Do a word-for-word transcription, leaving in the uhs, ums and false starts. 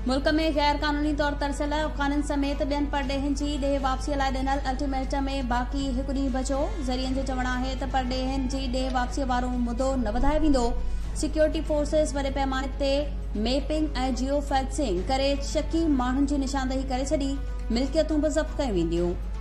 मुल्क में गैर कानूनी तौर तरसियल अफगाननि समेत ॿियनि परॾेहिनि जी ॾे वापसीअ लाइ ॾिनल अल्टीमेटम में बाक़ी हिकु ॾींहुं बचो। ज़रियनि जो चवणु आहे त परॾेहिनि जी ॾे वापसीअ वारो मुदो न वधायो वेंदो। सिक्योरिटी फोर्सेस वॾे पैमाने ते मैपिंग ऐं जियो फैक्सिंग करे शकी माण्हुनि जी निशानदेही करे छॾी। मिल्कियतूं बि ज़ब्त कयूं वेंदियूं।